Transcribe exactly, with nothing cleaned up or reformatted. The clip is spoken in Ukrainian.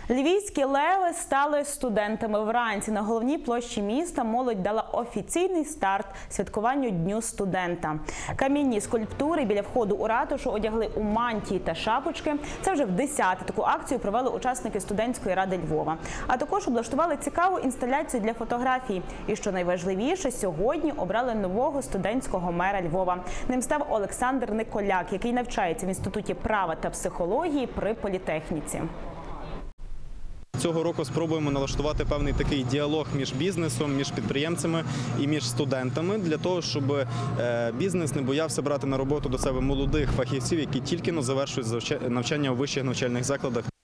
Львівські леви стали студентами. Вранці на головній площі міста молодь дала офіційний старт святкуванню Дню студента. Камінні скульптури біля входу у ратушу одягли у мантії та шапочки. Це вже в десяте таку акцію провели учасники студентської ради Львова. А також облаштували цікаву інсталяцію для фотографій. І що найважливіше, сьогодні обрали нового студентського мера Львова. Ним став Олександр Николяк, який навчається в Інституті права та психології при політехніці. Цього року спробуємо налаштувати певний такий діалог між бізнесом, між підприємцями і між студентами, для того, щоб бізнес не боявся брати на роботу до себе молодих фахівців, які тільки завершують навчання у вищих навчальних закладах.